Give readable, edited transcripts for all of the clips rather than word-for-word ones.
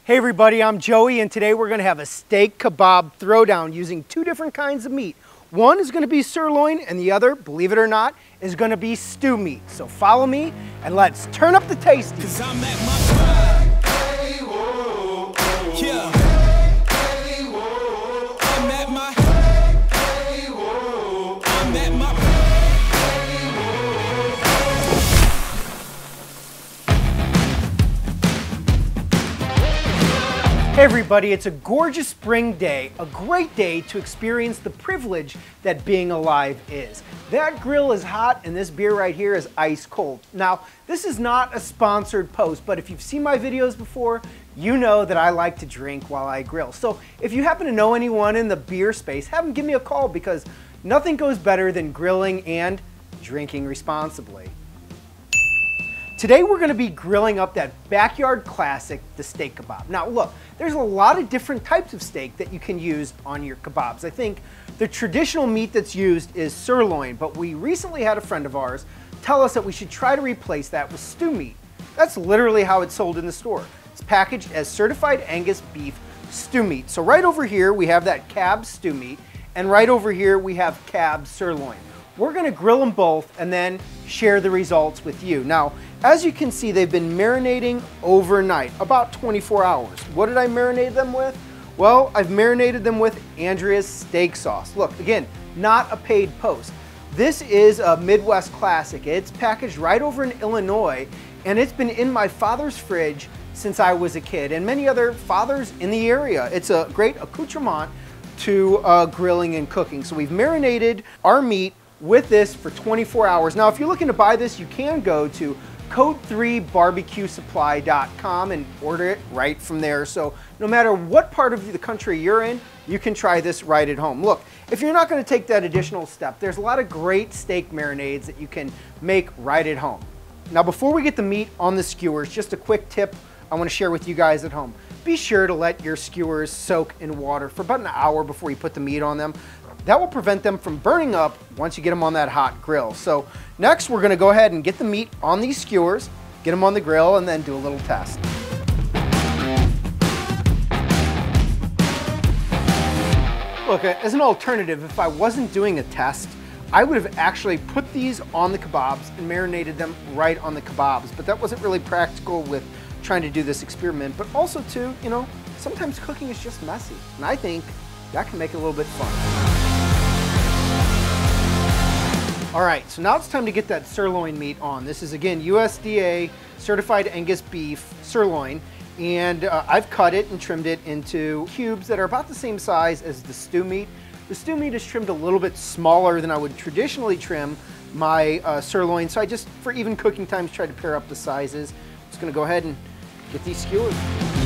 Hey everybody, I'm Joey, and today we're gonna have a steak kebab throwdown using two different kinds of meat. One is gonna be sirloin, and the other, believe it or not, is gonna be stew meat. So follow me, and let's turn up the tasty. 'Cause I'm at my prime. Hey, whoa, whoa. Yeah. Hey, whoa. I'm at my hey, whoa. I'm at my Hey everybody, it's a gorgeous spring day, a great day to experience the privilege that being alive is. That grill is hot and this beer right here is ice cold. Now, this is not a sponsored post, but if you've seen my videos before, you know that I like to drink while I grill. So if you happen to know anyone in the beer space, have them give me a call because nothing goes better than grilling and drinking responsibly. Today we're going to be grilling up that backyard classic, the steak kebab. Now look, there's a lot of different types of steak that you can use on your kebabs. I think the traditional meat that's used is sirloin, but we recently had a friend of ours tell us that we should try to replace that with stew meat. That's literally how it's sold in the store. It's packaged as certified Angus beef stew meat. So right over here we have that cab stew meat, and right over here we have cab sirloin. We're going to grill them both and then share the results with you. Now, as you can see, they've been marinating overnight, about 24 hours. What did I marinate them with? Well, I've marinated them with Andrea's steak sauce. Look, again, not a paid post. This is a Midwest classic. It's packaged right over in Illinois, and it's been in my father's fridge since I was a kid, and many other fathers in the area. It's a great accoutrement to grilling and cooking. So we've marinated our meat with this for 24 hours. Now, if you're looking to buy this, you can go to code3bbqsupply.com and order it right from there. So no matter what part of the country you're in, you can try this right at home. Look, if you're not going to take that additional step, there's a lot of great steak marinades that you can make right at home. Now, before we get the meat on the skewers, just a quick tip I want to share with you guys at home. Be sure to let your skewers soak in water for about an hour before you put the meat on them. That will prevent them from burning up once you get them on that hot grill. So next we're gonna go ahead and get the meat on these skewers, get them on the grill, and then do a little test. Look, as an alternative, if I wasn't doing a test, I would have actually put these on the kebabs and marinated them right on the kebabs, but that wasn't really practical with trying to do this experiment. But also too, you know, sometimes cooking is just messy, and I think that can make it a little bit fun. All right, so now it's time to get that sirloin meat on. This is, again, USDA certified Angus beef sirloin, and I've cut it and trimmed it into cubes that are about the same size as the stew meat. The stew meat is trimmed a little bit smaller than I would traditionally trim my sirloin, so I just, for even cooking times, tried to pair up the sizes. I'm just gonna go ahead and get these skewers.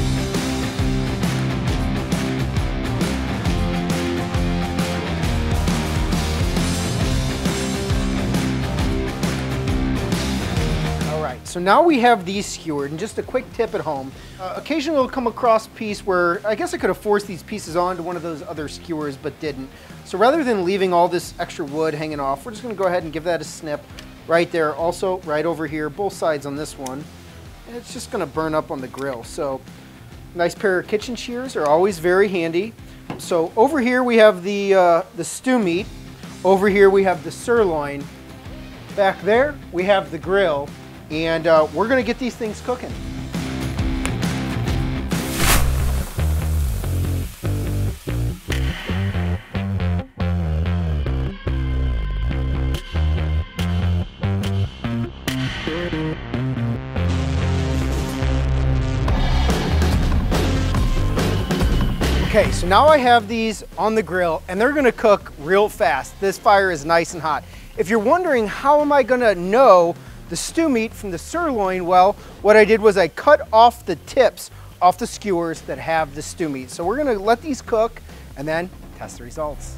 So now we have these skewered, and just a quick tip at home. Occasionally we'll come across a piece where I guess I could have forced these pieces onto one of those other skewers, but didn't. So rather than leaving all this extra wood hanging off, we're just gonna go ahead and give that a snip right there. Also right over here, both sides on this one. And it's just gonna burn up on the grill. So nice pair of kitchen shears are always very handy. So over here we have the stew meat. Over here we have the sirloin. Back there we have the grill. And we're gonna get these things cooking. Okay, so now I have these on the grill and they're gonna cook real fast. This fire is nice and hot. If you're wondering how am I gonna know the stew meat from the sirloin, well, what I did was I cut off the tips off the skewers that have the stew meat. So we're gonna let these cook and then test the results.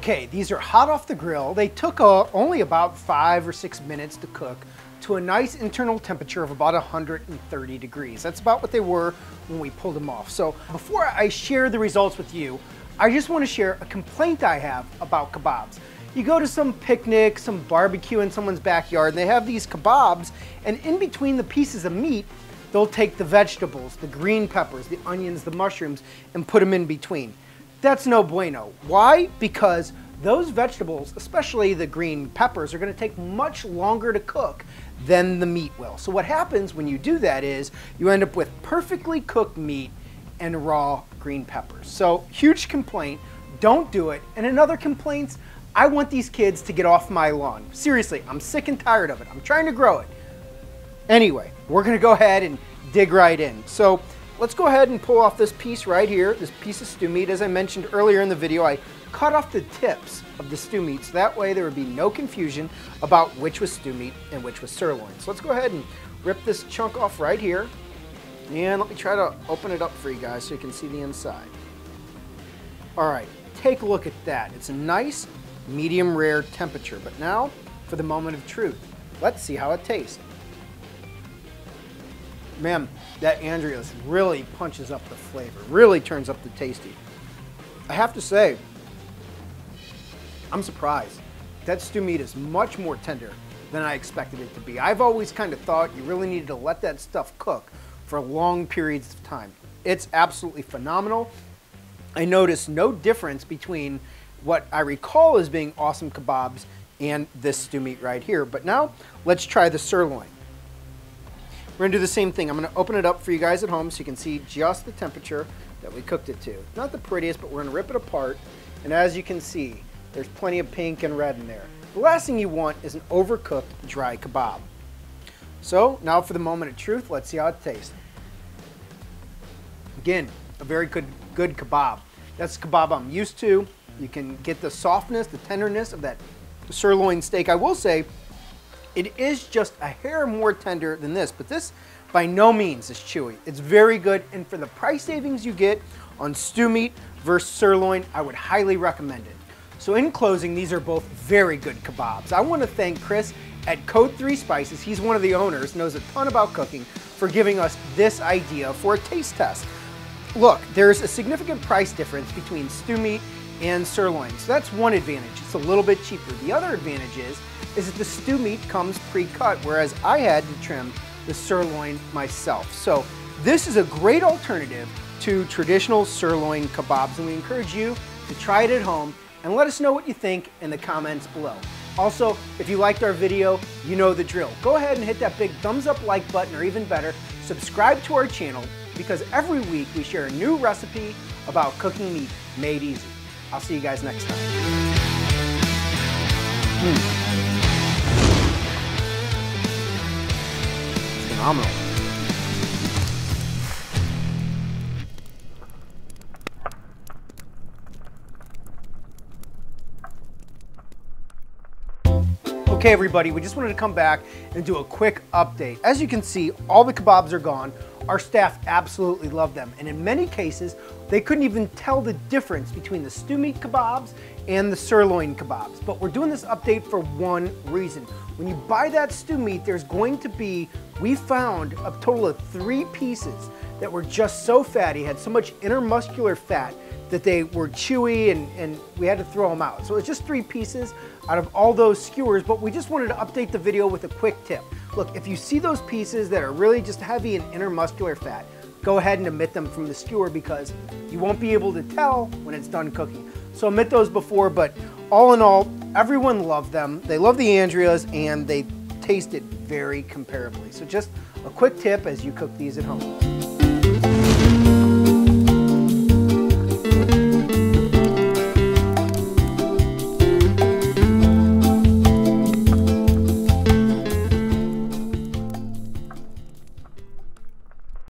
Okay, these are hot off the grill. They took only about 5 or 6 minutes to cook to a nice internal temperature of about 130 degrees. That's about what they were when we pulled them off. So before I share the results with you, I just want to share a complaint I have about kebabs. You go to some picnic, some barbecue in someone's backyard, and they have these kebabs, and in between the pieces of meat, they'll take the vegetables, the green peppers, the onions, the mushrooms, and put them in between. That's no bueno. Why? Because those vegetables, especially the green peppers, are going to take much longer to cook than the meat will. So what happens when you do that is you end up with perfectly cooked meat and raw green peppers. So huge complaint, don't do it. And another complaint, I want these kids to get off my lawn. Seriously, I'm sick and tired of it. I'm trying to grow it. Anyway, we're going to go ahead and dig right in. So let's go ahead and pull off this piece right here, this piece of stew meat. As I mentioned earlier in the video, I cut off the tips of the stew meat, so that way there would be no confusion about which was stew meat and which was sirloin. So let's go ahead and rip this chunk off right here. And let me try to open it up for you guys so you can see the inside. All right, take a look at that. It's a nice medium rare temperature. But now for the moment of truth. Let's see how it tastes. Man, that Andrea's really punches up the flavor, really turns up the tasty. I have to say, I'm surprised. That stew meat is much more tender than I expected it to be. I've always kind of thought you really needed to let that stuff cook for long periods of time. It's absolutely phenomenal. I noticed no difference between what I recall as being awesome kebabs and this stew meat right here. But now let's try the sirloin. We're gonna do the same thing. I'm gonna open it up for you guys at home so you can see just the temperature that we cooked it to. Not the prettiest, but we're gonna rip it apart. And as you can see, there's plenty of pink and red in there. The last thing you want is an overcooked dry kebab. So now for the moment of truth, let's see how it tastes. Again, a very good kebab. That's the kebab I'm used to. You can get the softness, the tenderness of that sirloin steak. I will say, it is just a hair more tender than this, but this by no means is chewy. It's very good, and for the price savings you get on stew meat versus sirloin, I would highly recommend it. So in closing, these are both very good kebabs. I want to thank Chris at Code 3 Spices, he's one of the owners, knows a ton about cooking, for giving us this idea for a taste test. Look, there's a significant price difference between stew meat and sirloin, so that's one advantage. It's a little bit cheaper. The other advantage is that the stew meat comes pre-cut, whereas I had to trim the sirloin myself. So this is a great alternative to traditional sirloin kebabs, and we encourage you to try it at home and let us know what you think in the comments below. Also, if you liked our video, you know the drill. Go ahead and hit that big thumbs up like button, or even better, subscribe to our channel, because every week we share a new recipe about cooking meat made easy. I'll see you guys next time. It's phenomenal. Okay everybody, we just wanted to come back and do a quick update. As you can see, all the kebabs are gone. Our staff absolutely love them, and in many cases, they couldn't even tell the difference between the stew meat kebabs and the sirloin kebabs. But we're doing this update for one reason. When you buy that stew meat, there's going to be, we found a total of 3 pieces that were just so fatty, had so much intermuscular fat that they were chewy, and we had to throw them out. So it's just 3 pieces out of all those skewers, but we just wanted to update the video with a quick tip. Look, if you see those pieces that are really just heavy in intermuscular fat, go ahead and omit them from the skewer, because you won't be able to tell when it's done cooking. So omit those before, but all in all, everyone loved them. They love the Andreas, and they tasted very comparably. So just a quick tip as you cook these at home.